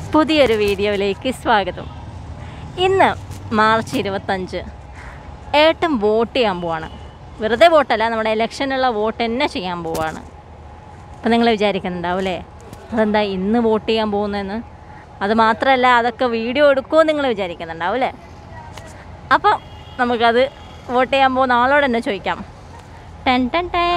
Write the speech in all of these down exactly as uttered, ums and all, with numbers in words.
പുതിയൊരു വീഡിയോയിലേക്ക് സ്വാഗതം. ഇന്ന് മാർച്ച് ഇരുപത്തഞ്ച്. ഏട്ടൻ വോട്ട് ചെയ്യാൻ പോവാണ്. വെറുതെ വോട്ടല്ല, നമ്മുടെ ഇലക്ഷനുള്ള വോട്ട് തന്നെ ചെയ്യാൻ പോവാണ്. അപ്പം നിങ്ങൾ വിചാരിക്കുന്നുണ്ടാവും അല്ലേ, അതെന്താ ഇന്ന് വോട്ട് ചെയ്യാൻ പോകുന്നതെന്ന്. അത് മാത്രമല്ല, അതൊക്കെ വീഡിയോ എടുക്കുമോ നിങ്ങൾ വിചാരിക്കുന്നുണ്ടാവും അല്ലേ. അപ്പം നമുക്കത് വോട്ട് ചെയ്യാൻ പോകുന്ന ആളോട് തന്നെ ചോദിക്കാം. Ten ten tie.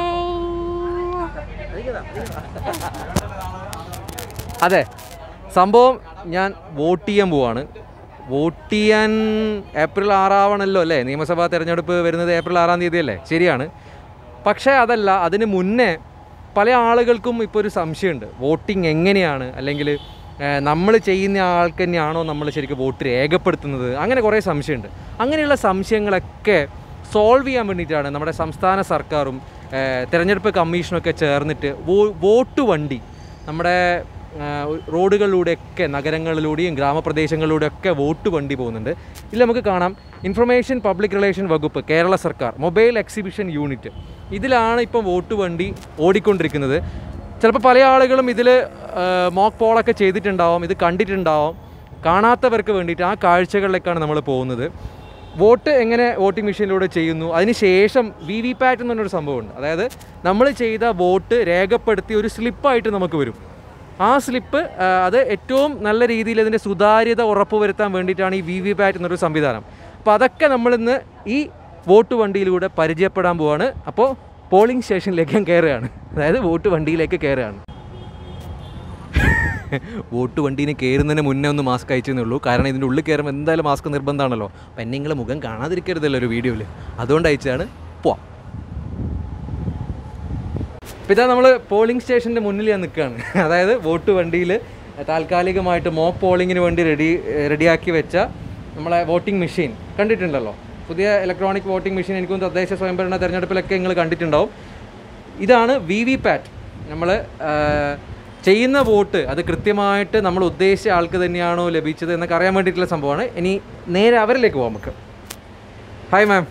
അതെ, സംഭവം ഞാൻ വോട്ട് ചെയ്യാൻ പോവാണ്. വോട്ട് ചെയ്യാൻ ഏപ്രിൽ ആറാവണല്ലോ അല്ലേ, നിയമസഭാ തെരഞ്ഞെടുപ്പ് വരുന്നത് ഏപ്രിൽ ആറാം തീയതി അല്ലേ, ശരിയാണ്. പക്ഷേ അതല്ല, അതിന് മുന്നേ പല ആളുകൾക്കും ഇപ്പോൾ ഒരു സംശയമുണ്ട്, വോട്ടിംഗ് എങ്ങനെയാണ്, അല്ലെങ്കിൽ നമ്മൾ ചെയ്യുന്ന ആൾക്ക് തന്നെയാണോ നമ്മൾ ശരിക്കും വോട്ട് രേഖപ്പെടുത്തുന്നത്, അങ്ങനെ കുറേ സംശയമുണ്ട്. അങ്ങനെയുള്ള സംശയങ്ങളൊക്കെ സോൾവ് ചെയ്യാൻ വേണ്ടിയിട്ടാണ് നമ്മുടെ സംസ്ഥാന സർക്കാരും തെരഞ്ഞെടുപ്പ് കമ്മീഷനൊക്കെ ചേർന്നിട്ട് വോട്ട് വണ്ടി നമ്മുടെ റോഡുകളിലൂടെയൊക്കെ, നഗരങ്ങളിലൂടെയും ഗ്രാമപ്രദേശങ്ങളിലൂടെയൊക്കെ വോട്ട് വണ്ടി പോകുന്നുണ്ട്. ഇതിൽ നമുക്ക് കാണാം, ഇൻഫർമേഷൻ പബ്ലിക് റിലേഷൻ വകുപ്പ്, കേരള സർക്കാർ മൊബൈൽ എക്സിബിഷൻ യൂണിറ്റ്, ഇതിലാണ് ഇപ്പം വോട്ട് വണ്ടി ഓടിക്കൊണ്ടിരിക്കുന്നത്. ചിലപ്പോൾ പല ആളുകളും ഇതിൽ മോക്ക് പോളൊക്കെ ചെയ്തിട്ടുണ്ടാവും, ഇത് കണ്ടിട്ടുണ്ടാവും. കാണാത്തവർക്ക് വേണ്ടിയിട്ട് ആ കാഴ്ചകളിലേക്കാണ് നമ്മൾ പോകുന്നത്. വോട്ട് എങ്ങനെ വോട്ടിംഗ് മെഷീനിലൂടെ ചെയ്യുന്നു, അതിന് ശേഷം വി വി പാറ്റ് എന്ന് പറഞ്ഞൊരു സംഭവമുണ്ട്. അതായത് നമ്മൾ ചെയ്ത വോട്ട് രേഖപ്പെടുത്തി ഒരു സ്ലിപ്പായിട്ട് നമുക്ക് വരും. ആ സ്ലിപ്പ് അത് ഏറ്റവും നല്ല രീതിയിൽ അതിൻ്റെ സുതാര്യത ഉറപ്പുവരുത്താൻ വേണ്ടിയിട്ടാണ് ഈ വി വി പാറ്റ് എന്നൊരു സംവിധാനം. അപ്പോൾ അതൊക്കെ നമ്മളിന്ന് ഈ വോട്ട് വണ്ടിയിലൂടെ പരിചയപ്പെടാൻ പോവാണ്. അപ്പോൾ പോളിംഗ് സ്റ്റേഷനിലേക്ക് ഞാൻ കയറുകയാണ്, അതായത് വോട്ട് വണ്ടിയിലേക്ക് കയറുകയാണ്. വോട്ട് വണ്ടീനെ കയറുന്നതിന് മുന്നേ ഒന്ന് മാസ്ക് അയച്ചെന്നേ ഉള്ളൂ, കാരണം ഇതിൻ്റെ ഉള്ളിൽ കയറുമ്പോൾ എന്തായാലും മാസ്ക് നിർബന്ധമാണല്ലോ. അപ്പം എന്നെ നിങ്ങളെ മുഖം കാണാതിരിക്കരുതല്ലോ ഒരു വീഡിയോയിൽ, അതുകൊണ്ട് അയച്ചതാണ്. പോവാം. അപ്പോൾ ഇതാ നമ്മൾ പോളിംഗ് സ്റ്റേഷൻ്റെ മുന്നിൽ ഞാൻ നിൽക്കുകയാണ്. അതായത് വോട്ട് വണ്ടിയിൽ താൽക്കാലികമായിട്ട് മോക്ക് പോളിങ്ങിന് വേണ്ടി റെഡി റെഡിയാക്കി വെച്ച നമ്മളെ വോട്ടിംഗ് മെഷീൻ കണ്ടിട്ടുണ്ടല്ലോ. പുതിയ ഇലക്ട്രോണിക് വോട്ടിംഗ് മെഷീൻ എനിക്കും തദ്ദേശ സ്വയംഭരണ തെരഞ്ഞെടുപ്പിലൊക്കെ നിങ്ങൾ കണ്ടിട്ടുണ്ടാവും. ഇതാണ് വി വി പാറ്റ്. നമ്മൾ ചെയ്യുന്ന വോട്ട് അത് കൃത്യമായിട്ട് നമ്മൾ ഉദ്ദേശിച്ച ആൾക്ക് തന്നെയാണോ ലഭിച്ചത് എന്നൊക്കെ അറിയാൻ വേണ്ടിയിട്ടുള്ള സംഭവമാണ്. ഇനി നേരെ അവരിലേക്ക് പോകാം നമുക്ക്. Hi ma'am.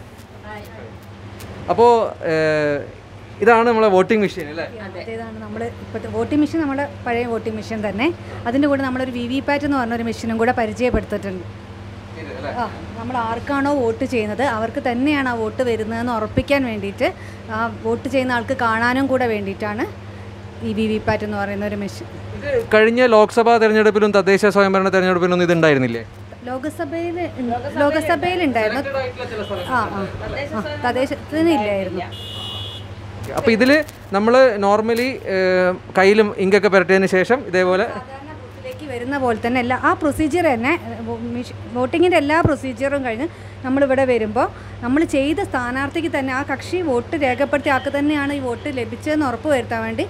അപ്പോൾ ഇതാണ് നമ്മളെ വോട്ടിംഗ് മെഷീൻ അല്ലേ? ഇതാണ് നമ്മൾ ഇപ്പോഴത്തെ വോട്ടിംഗ് മെഷീൻ, നമ്മുടെ പഴയ വോട്ടിംഗ് മെഷീൻ തന്നെ. അതിൻ്റെ കൂടെ നമ്മളൊരു വി വി പാറ്റ് എന്ന് പറഞ്ഞൊരു മെഷീനും കൂടെ പരിചയപ്പെടുത്തിയിട്ടുണ്ട്. ആ, നമ്മൾ ആർക്കാണോ വോട്ട് ചെയ്യുന്നത് അവർക്ക് തന്നെയാണ് ആ വോട്ട് വരുന്നതെന്ന് ഉറപ്പിക്കാൻ വേണ്ടിയിട്ട്, ആ വോട്ട് ചെയ്യുന്ന ആൾക്ക് കാണാനും കൂടെ വേണ്ടിയിട്ടാണ് ഈ വി വി പാറ്റ് എന്ന് പറയുന്ന ഒരു മെഷീൻ. ഇത് കഴിഞ്ഞ ലോക്സഭാ തെരഞ്ഞെടുപ്പിലും തദ്ദേശ സ്വയംഭരണ തെരഞ്ഞെടുപ്പിലും ഇത് ഉണ്ടായിരുന്നില്ലേ? ലോകസഭയിൽ ലോകസഭയിൽ ഉണ്ടായിരുന്നു. ആ ആ തദ്ദേശത്തിന് ഇല്ലായിരുന്നു. അപ്പോൾ ഇതിൽ നമ്മൾ നോർമലി കയ്യിലും ഇങ്കൊക്കെ പുരട്ടിയതിന് ശേഷം ഇതേപോലെ ബൂത്തിലേക്ക് വരുന്ന പോലെ തന്നെ എല്ലാ ആ പ്രൊസീജിയർ തന്നെ, വോട്ടിങ്ങിൻ്റെ എല്ലാ പ്രൊസീജിയറും കഴിഞ്ഞ് നമ്മളിവിടെ വരുമ്പോൾ നമ്മൾ ചെയ്ത സ്ഥാനാർത്ഥിക്ക് തന്നെ, ആ കക്ഷി വോട്ട് രേഖപ്പെടുത്തിയ ആൾക്ക് തന്നെയാണ് ഈ വോട്ട് ലഭിച്ചതെന്ന് ഉറപ്പ് വരുത്താൻ വേണ്ടി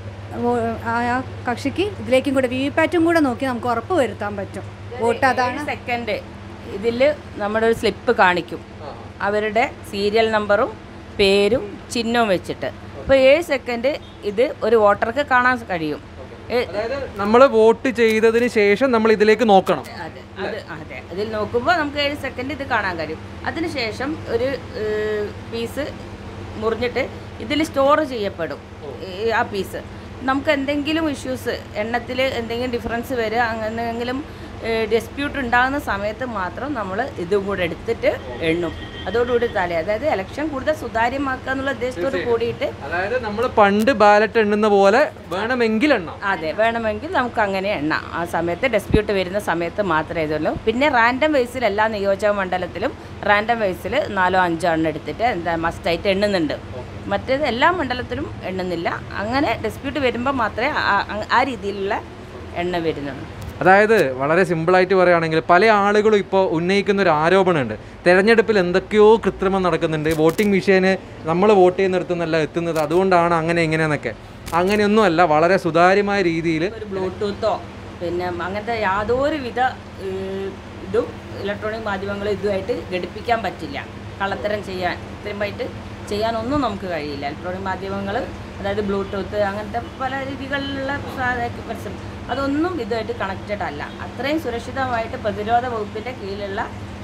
ആ കക്ഷിക്ക് ഇതിലേക്കും കൂടെ വി വി പാറ്റും കൂടെ നോക്കി നമുക്ക് ഉറപ്പ് വരുത്താൻ പറ്റും. വോട്ട് അതാണ് സെക്കൻഡ് ഇതിൽ നമ്മുടെ ഒരു സ്ലിപ്പ് കാണിക്കും, അവരുടെ സീരിയൽ നമ്പറും പേരും ചിഹ്നവും വെച്ചിട്ട്. അപ്പോൾ ഏഴ് സെക്കൻഡ് ഇത് ഒരു വോട്ടർക്ക് കാണാൻ കഴിയും. നമ്മൾ വോട്ട് ചെയ്തതിന് ശേഷം നമ്മൾ ഇതിലേക്ക് നോക്കണം. അതെ അത് അതെ അതിൽ നോക്കുമ്പോൾ നമുക്ക് ഏഴ് സെക്കൻഡ് ഇത് കാണാൻ കഴിയും. അതിനുശേഷം ഒരു പീസ് മുറിഞ്ഞിട്ട് ഇതിൽ സ്റ്റോർ ചെയ്യപ്പെടും. ആ പീസ് നമുക്ക് എന്തെങ്കിലും ഇഷ്യൂസ്, എണ്ണത്തിൽ എന്തെങ്കിലും ഡിഫറൻസ് വരിക, അങ്ങനെയെങ്കിലും ഡിസ്പ്യൂട്ട് ഉണ്ടാകുന്ന സമയത്ത് മാത്രം നമ്മൾ ഇതും കൂടെ എടുത്തിട്ട് എണ്ണും. അതോടുകൂടി തലേ, അതായത് ഇലക്ഷൻ കൂടുതൽ സുതാര്യമാക്കുക എന്നുള്ള ഉദ്ദേശത്തോട് കൂടിയിട്ട്, അതായത് നമ്മൾ പണ്ട് ബാലറ്റ് എണ്ണുന്ന പോലെ വേണമെങ്കിൽ എണ്ണാം. അതെ വേണമെങ്കിൽ നമുക്ക് അങ്ങനെ എണ്ണാം. ആ സമയത്ത് ഡിസ്പ്യൂട്ട് വരുന്ന സമയത്ത് മാത്രമേ ഇതുള്ളൂ. പിന്നെ റാൻഡം വൈസിൽ എല്ലാ നിയോജക മണ്ഡലത്തിലും റാൻഡം വൈസിൽ നാലോ അഞ്ചോ എണ്ണം എടുത്തിട്ട് എന്താ മസ്റ്റായിട്ട് എണ്ണുന്നുണ്ട്. മറ്റേത് എല്ലാ മണ്ഡലത്തിലും എണ്ണുന്നില്ല. അങ്ങനെ ഡിസ്പ്യൂട്ട് വരുമ്പോൾ മാത്രമേ ആ രീതിയിലുള്ള എണ്ണ വരുന്നുള്ളൂ. അതായത് വളരെ സിമ്പിളായിട്ട് പറയുകയാണെങ്കിൽ പല ആളുകളും ഇപ്പോൾ ഉന്നയിക്കുന്ന ഒരു ആരോപണമുണ്ട്, തെരഞ്ഞെടുപ്പിൽ എന്തൊക്കെയോ കൃത്രിമം നടക്കുന്നുണ്ട്, വോട്ടിംഗ് മെഷീന് നമ്മൾ വോട്ട് ചെയ്യുന്നിടത്തുനിന്നല്ല എത്തുന്നത്, അതുകൊണ്ടാണ് അങ്ങനെ ഇങ്ങനെയെന്നൊക്കെ. അങ്ങനെയൊന്നുമല്ല, വളരെ സുതാര്യമായ രീതിയിൽ ഒരു ബ്ലൂടൂത്തോ പിന്നെ അങ്ങനത്തെ യാതൊരു വിധ ഇതും ഇലക്ട്രോണിക് മാധ്യമങ്ങൾ ഇതുമായിട്ട് ഘടിപ്പിക്കാൻ പറ്റില്ല. കള്ളത്തരം ചെയ്യാൻ ഇത്രയുമായിട്ട് ചെയ്യാനൊന്നും നമുക്ക് കഴിയില്ല. ഇലക്ട്രോണിക് മാധ്യമങ്ങൾ, അതായത് ബ്ലൂടൂത്ത് അങ്ങനത്തെ പല രീതികളിലുള്ള അതൊന്നും ഇതുമായിട്ട് കണക്റ്റഡ് അല്ല. അത്രയും സുരക്ഷിതമായിട്ട് പ്രതിരോധ വകുപ്പിൻ്റെ കീഴിലുള്ള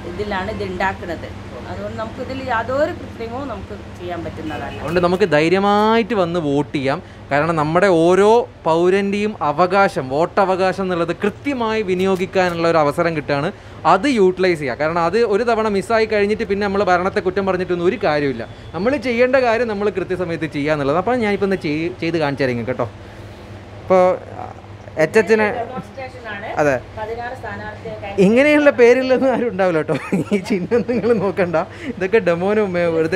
ഇതിലാണ് ഇത് ഉണ്ടാക്കുന്നത്. അതുകൊണ്ട് നമുക്ക് ഇതിൽ യാതൊരു കൃത്രിമവും നമുക്ക് ചെയ്യാൻ പറ്റുന്നതല്ല. അതുകൊണ്ട് നമുക്ക് ധൈര്യമായിട്ട് വന്ന് വോട്ട് ചെയ്യാം. കാരണം നമ്മുടെ ഓരോ പൗരൻ്റെയും അവകാശം, വോട്ടവകാശം എന്നുള്ളത് കൃത്യമായി വിനിയോഗിക്കാനുള്ള ഒരു അവസരം കിട്ടുകയാണ്. അത് യൂട്ടിലൈസ് ചെയ്യുക. കാരണം അത് ഒരു തവണ മിസ്സായി കഴിഞ്ഞിട്ട് പിന്നെ നമ്മൾ ഭരണത്തെ കുറ്റം പറഞ്ഞിട്ടൊന്നും ഒരു കാര്യമില്ല. നമ്മൾ ചെയ്യേണ്ട കാര്യം നമ്മൾ കൃത്യസമയത്ത് ചെയ്യുക എന്നുള്ളത്. അപ്പോൾ ഞാനിപ്പോൾ ഒന്ന് ചെയ്ത് കാണിച്ചു തരാം കേട്ടോ. ഇപ്പോൾ എച്ച് എച്ചിനെ അതെ ഇങ്ങനെയുള്ള പേരിലൊന്നും ആരും ഉണ്ടാവില്ല കേട്ടോ. ഈ ചിഹ്നം നിങ്ങൾ നോക്കണ്ട, ഇതൊക്കെ ഡെമോനും വെറുതെ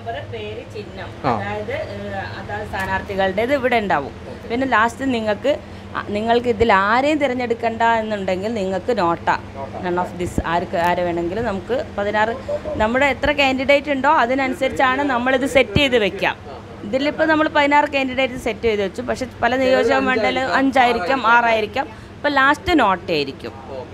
സ്ഥാനാർത്ഥികളുടേത് ഇവിടെ ഉണ്ടാവും. പിന്നെ ലാസ്റ്റ് നിങ്ങൾക്ക് നിങ്ങൾക്ക് ഇതിൽ ആരെയും തിരഞ്ഞെടുക്കണ്ട എന്നുണ്ടെങ്കിൽ നിങ്ങൾക്ക് നോട്ട നൺ ഓഫ് ദിസ് ആർക്ക് ആരെ വേണമെങ്കിലും നമുക്ക് പതിനാറ് നമ്മുടെ എത്ര കാൻഡിഡേറ്റ് ഉണ്ടോ അതിനനുസരിച്ചാണ് നമ്മളിത് സെറ്റ് ചെയ്ത് വെക്കാം. ഇതിലിപ്പോൾ നമ്മൾ പതിനാറ് കാൻഡിഡേറ്റ് സെറ്റ് ചെയ്ത് വെച്ചു. പക്ഷെ പല നിയോജക മണ്ഡലം അഞ്ചായിരിക്കാം, ആറായിരിക്കാം. ഇപ്പോൾ ലാസ്റ്റ് നോട്ടയായിരിക്കും,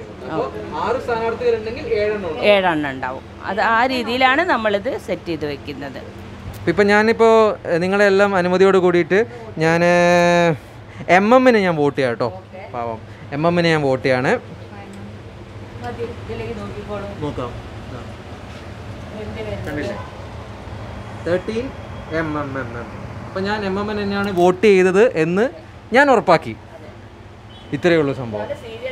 ഏഴെണ്ണം ഉണ്ടാവും. അത് ആ രീതിയിലാണ് നമ്മളിത് സെറ്റ് ചെയ്ത് വെക്കുന്നത്. ഇപ്പം ഞാനിപ്പോൾ നിങ്ങളെല്ലാം അനുമതിയോട് കൂടിയിട്ട് ഞാൻ എം എമ്മിനെ ഞാൻ വോട്ട് ചെയ്യാം കേട്ടോ. പാവം എം എമ്മിനെ ഞാൻ വോട്ട് ചെയ്യാണ്. നോക്കാം, thirteen M M M M. അപ്പം ഞാൻ എം എമ്മിന് തന്നെയാണ് വോട്ട് ചെയ്തത് എന്ന് ഞാൻ ഉറപ്പാക്കി. ഇത്രയേ ഉള്ളൂ സംഭവം.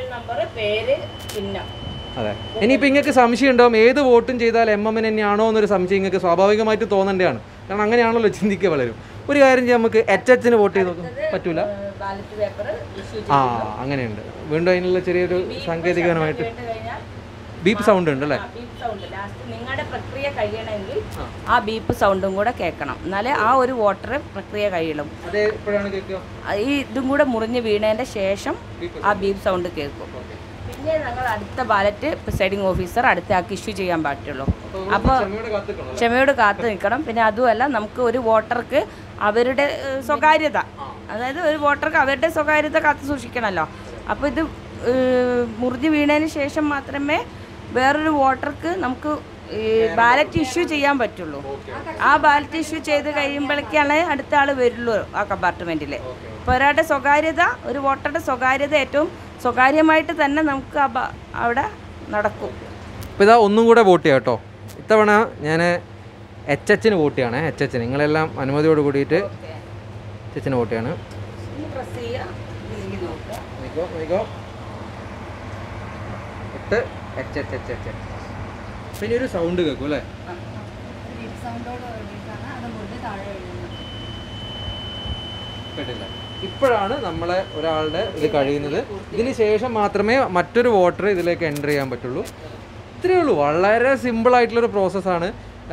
അതെ. ഇനിയിപ്പോൾ നിങ്ങൾക്ക് സംശയം ഉണ്ടാവും ഏത് വോട്ടും ചെയ്താൽ എം എമ്മിന് തന്നെയാണോ എന്നൊരു സംശയം നിങ്ങൾക്ക് സ്വാഭാവികമായിട്ട് തോന്നേണ്ടതാണ്. കാരണം അങ്ങനെയാണല്ലോ ചിന്തിക്കുക പലരും. ഒരു കാര്യം ചെയ്യാം, നമുക്ക് എച്ച് എച്ചിന് വോട്ട് ചെയ്ത് നോക്കാം. പറ്റൂല? ആ അങ്ങനെയുണ്ട്. വീണ്ടും അതിനുള്ള ചെറിയൊരു സാങ്കേതികപരമായിട്ട് ബീപ്പ് സൗണ്ട് ഉണ്ട് അല്ലേ? നിങ്ങളുടെ പ്രക്രിയ കഴിയണമെങ്കിൽ ആ ബീപ്പ് സൗണ്ടും കൂടെ കേൾക്കണം, എന്നാലേ ആ ഒരു വോട്ടർ പ്രക്രിയ കഴിയണം. ഈ ഇതും കൂടെ മുറിഞ്ഞ് വീണതിൻ്റെ ശേഷം ആ ബീപ്പ് സൗണ്ട് കേൾക്കും. പിന്നെ ഞങ്ങൾ അടുത്ത ബാലറ്റ് പ്രിസൈഡിംഗ് ഓഫീസർ അടുത്ത ആൾക്ക് ഇഷ്യൂ ചെയ്യാൻ പറ്റുള്ളൂ. അപ്പോൾ ക്ഷമയോട് കാത്തു നിൽക്കണം. പിന്നെ അതുമല്ല, നമുക്ക് ഒരു വോട്ടർക്ക് അവരുടെ സ്വകാര്യത, അതായത് ഒരു വോട്ടർക്ക് അവരുടെ സ്വകാര്യത കാത്തു സൂക്ഷിക്കണമല്ലോ. അപ്പോൾ ഇത് മുറിഞ്ഞ് വീണതിന് ശേഷം മാത്രമേ വേറൊരു വോട്ടർക്ക് നമുക്ക് ബാലറ്റ് ഇഷ്യൂ ചെയ്യാൻ പറ്റുള്ളൂ. ആ ബാലറ്റ് ഇഷ്യൂ ചെയ്ത് കഴിയുമ്പോഴേക്കാണ് അടുത്ത ആൾ വരുള്ളൂ ആ കമ്പാർട്ട്മെൻറ്റിൽ. ഇപ്പോൾ ഒരാളുടെ സ്വകാര്യത, ഒരു വോട്ടറുടെ സ്വകാര്യത ഏറ്റവും സ്വകാര്യമായിട്ട് തന്നെ നമുക്ക് അവിടെ നടക്കും. ഇപ്പോൾ ഇതാ ഒന്നും കൂടെ വോട്ട് ചെയ്യാം കേട്ടോ. ഇത്തവണ ഞാൻ എച്ച് എച്ചിന് വോട്ട് ചെയ്യാണ്. എച്ച് എച്ചിന് നിങ്ങളെല്ലാം അനുമതിയോട് കൂടിയിട്ട് എച്ച് എച്ചിന് വോട്ട് ചെയ്യാണ്. എച്ച് എച്ച് എച്ച് എച്ച് പിന്നെ ഒരു സൗണ്ട് കേൾക്കും അല്ലേ? കേട്ടില്ല. ഇപ്പോഴാണ് നമ്മളെ ഒരാളുടെ ഇത് കഴിയുന്നത്. ഇതിന് ശേഷം മാത്രമേ മറ്റൊരു വോട്ടർ ഇതിലേക്ക് എൻ്റർ ചെയ്യാൻ പറ്റുള്ളൂ. ഇത്രയേ ഉള്ളൂ. വളരെ സിമ്പിളായിട്ടുള്ളൊരു പ്രോസസ്സാണ്.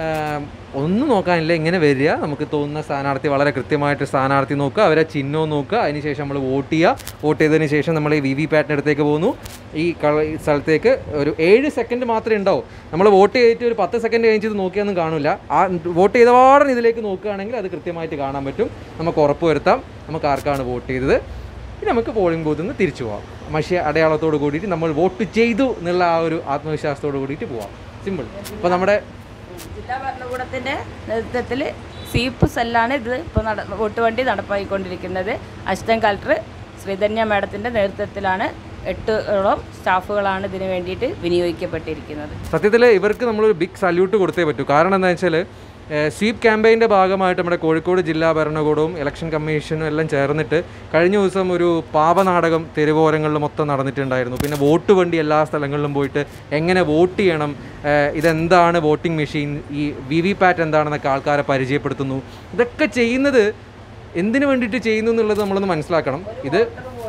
ഒന്നും നോക്കാനില്ല. ഇങ്ങനെ വരിക, നമുക്ക് തോന്നുന്ന സ്ഥാനാർത്ഥി വളരെ കൃത്യമായിട്ട് സ്ഥാനാർത്ഥി നോക്കുക, അവരെ ചിഹ്നവും നോക്കുക, അതിനുശേഷം നമ്മൾ വോട്ട് ചെയ്യുക. വോട്ട് ചെയ്തതിന് ശേഷം നമ്മൾ ഈ വി വി പാറ്റിൻ്റെ അടുത്തേക്ക് പോകുന്നു. ഈ കള ഈ സ്ഥലത്തേക്ക് ഒരു ഏഴ് സെക്കൻഡ് മാത്രമേ ഉണ്ടാവും. നമ്മൾ വോട്ട് ചെയ്തിട്ട് ഒരു പത്ത് സെക്കൻഡ് കഴിഞ്ഞിട്ട് നോക്കിയൊന്നും കാണില്ല. ആ വോട്ട് ചെയ്ത പാടൻ ഇതിലേക്ക് നോക്കുകയാണെങ്കിൽ അത് കൃത്യമായിട്ട് കാണാൻ പറ്റും. നമുക്ക് ഉറപ്പ് വരുത്താം നമുക്ക് ആർക്കാണ് വോട്ട് ചെയ്തത്. പിന്നെ നമുക്ക് പോളിംഗ് ബൂത്തിൽ നിന്ന് തിരിച്ചു പോവാം. മഷി അടയാളത്തോട് കൂടിയിട്ട് നമ്മൾ വോട്ട് ചെയ്തു എന്നുള്ള ആ ഒരു ആത്മവിശ്വാസത്തോട് കൂടിയിട്ട് പോവാം. സിമ്പിൾ. അപ്പോൾ നമ്മുടെ ജില്ലാ ഭരണകൂടത്തിൻ്റെ നേതൃത്വത്തിൽ സീപ്പ് സെല്ലാണ് ഇത് ഇപ്പോൾ നട വോട്ട് വണ്ടി നടപ്പാക്കിക്കൊണ്ടിരിക്കുന്നത്. അസിസ്റ്റന്റ് കളക്ടർ ശ്രീധന്യ മാഡത്തിൻ്റെ നേതൃത്വത്തിലാണ് എട്ടോളം സ്റ്റാഫുകളാണ് ഇതിന് വേണ്ടിയിട്ട് വിനിയോഗിക്കപ്പെട്ടിരിക്കുന്നത്. സത്യത്തിൽ ഇവർക്ക് നമ്മളൊരു ബിഗ് സല്യൂട്ട് കൊടുത്തേ പറ്റൂ. കാരണം എന്താ വെച്ചാൽ സ്വീപ്പ് ക്യാമ്പയിൻ്റെ ഭാഗമായിട്ട് നമ്മുടെ കോഴിക്കോട് ജില്ലാ ഭരണകൂടവും ഇലക്ഷൻ കമ്മീഷനും എല്ലാം ചേർന്നിട്ട് കഴിഞ്ഞ ദിവസം ഒരു പാപനാടകം തെരുവോരങ്ങളിൽ മൊത്തം നടന്നിട്ടുണ്ടായിരുന്നു. പിന്നെ വോട്ട് വണ്ടി എല്ലാ സ്ഥലങ്ങളിലും പോയിട്ട് എങ്ങനെ വോട്ട് ചെയ്യണം, ഇതെന്താണ് വോട്ടിംഗ് മെഷീൻ, ഈ വി വി പാറ്റ് എന്താണെന്നൊക്കെ ആൾക്കാരെ പരിചയപ്പെടുത്തുന്നു. ഇതൊക്കെ ചെയ്യുന്നത് എന്തിനു വേണ്ടിയിട്ട് ചെയ്യുന്നു എന്നുള്ളത് നമ്മളൊന്ന് മനസ്സിലാക്കണം. ഇത്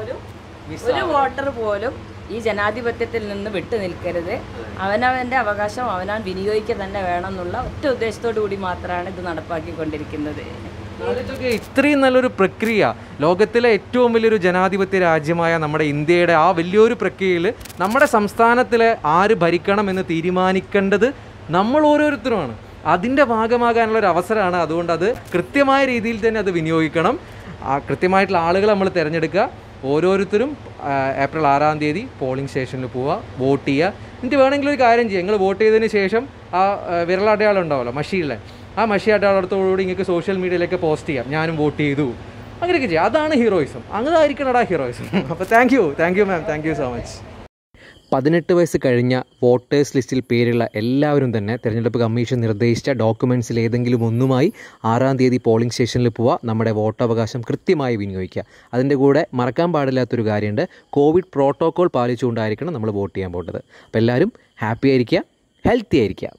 ഒരു വോട്ടർ പോലും ഈ ജനാധിപത്യത്തിൽ നിന്ന് വിട്ടു നിൽക്കരുത്. അവനവൻ്റെ അവകാശം അവനവൻ വിനിയോഗിക്കുക തന്നെ വേണം എന്നുള്ള ഒറ്റ ഉദ്ദേശത്തോടു കൂടി മാത്രമാണ് ഇത് നടപ്പാക്കിക്കൊണ്ടിരിക്കുന്നത്. ഇത്രയും നല്ലൊരു പ്രക്രിയ, ലോകത്തിലെ ഏറ്റവും വലിയൊരു ജനാധിപത്യ രാജ്യമായ നമ്മുടെ ഇന്ത്യയുടെ ആ വലിയൊരു പ്രക്രിയയിൽ നമ്മുടെ സംസ്ഥാനത്തിലെ ആര് ഭരിക്കണം എന്ന് തീരുമാനിക്കേണ്ടത് നമ്മൾ ഓരോരുത്തരുമാണ്. അതിൻ്റെ ഭാഗമാകാനുള്ള ഒരു അവസരമാണ്. അതുകൊണ്ട് അത് കൃത്യമായ രീതിയിൽ തന്നെ അത് വിനിയോഗിക്കണം. ആ കൃത്യമായിട്ടുള്ള ആളുകളെ നമ്മൾ തിരഞ്ഞെടുക്കുക. ഓരോരുത്തരും ഏപ്രിൽ ആറാം തീയതി പോളിംഗ് സ്റ്റേഷനിൽ പോവുക, വോട്ട് ചെയ്യുക. എന്നിട്ട് വേണമെങ്കിൽ ഒരു കാര്യം ചെയ്യുക, നിങ്ങൾ വോട്ട് ചെയ്തതിന് ശേഷം ആ വിരലടയാളം ഉണ്ടാവുമല്ലോ മഷിയിലെ, ആ മഷി അടയാളത്തോടുകൂടി നിങ്ങൾക്ക് സോഷ്യൽ മീഡിയയിലേക്ക് പോസ്റ്റ് ചെയ്യാം, ഞാനും വോട്ട് ചെയ്തു, അങ്ങനെയൊക്കെ ചെയ്യാം. അതാണ് ഹീറോയിസം. അങ്ങനെയായിരിക്കണടാ ഹീറോയിസം. അപ്പോൾ thank you thank you ma'am, thank you so much. പതിനെട്ട് വയസ്സ് കഴിഞ്ഞ വോട്ടേഴ്സ് ലിസ്റ്റിൽ പേരുള്ള എല്ലാവരും തന്നെ തിരഞ്ഞെടുപ്പ് കമ്മീഷൻ നിർദ്ദേശിച്ച ഡോക്യുമെൻറ്റ്സിൽ ഏതെങ്കിലും ഒന്നുമായി ആറാം തീയതി പോളിംഗ് സ്റ്റേഷനിൽ പോവുക, നമ്മുടെ വോട്ടവകാശം കൃത്യമായി വിനിയോഗിക്കുക. അതിൻ്റെ കൂടെ മറക്കാൻ പാടില്ലാത്തൊരു കാര്യമുണ്ട്, കോവിഡ് പ്രോട്ടോക്കോൾ പാലിച്ചുകൊണ്ടായിരിക്കണം നമ്മൾ വോട്ട് ചെയ്യാൻ പോകേണ്ടത്. അപ്പോൾ എല്ലാവരും ഹാപ്പി ആയിരിക്കുക, ഹെൽത്തി ആയിരിക്കുക.